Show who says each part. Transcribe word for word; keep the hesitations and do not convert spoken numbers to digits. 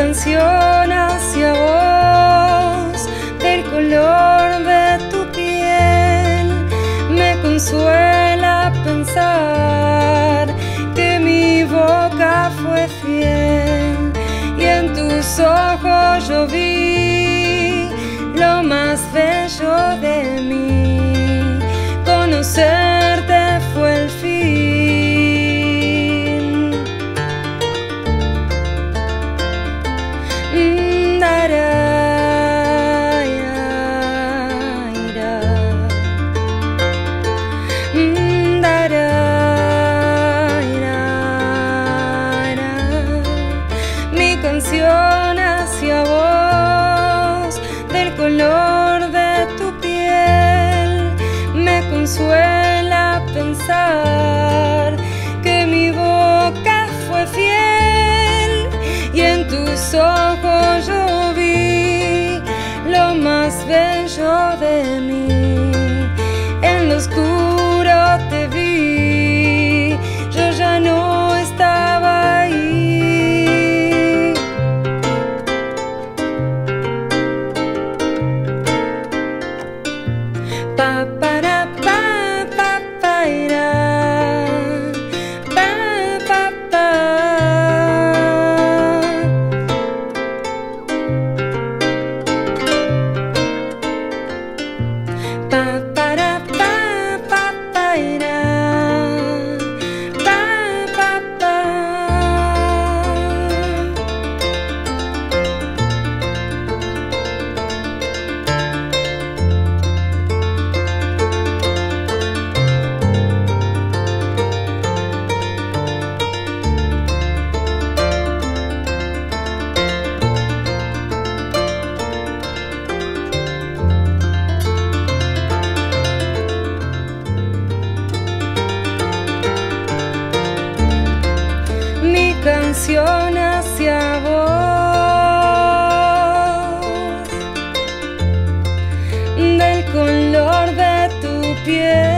Speaker 1: canción hacia vos, del color de tu piel, me consuela pensar que mi boca fue fiel y en tus ojos yo vi lo más bello de mí. Conocerte fue el fin. Mi canción hacia vos, del color de tu piel, me consuela pensar que mi boca fue fiel y en tus ojos yo vi lo más bello de mí. En lo oscuro te vi, yo ya no estaba ahí. Pa para pa pa pa ira, pa pa pa. Pa para pa pa pa ira, pa pa pa. Mi canción hacia vos, del color de tu piel.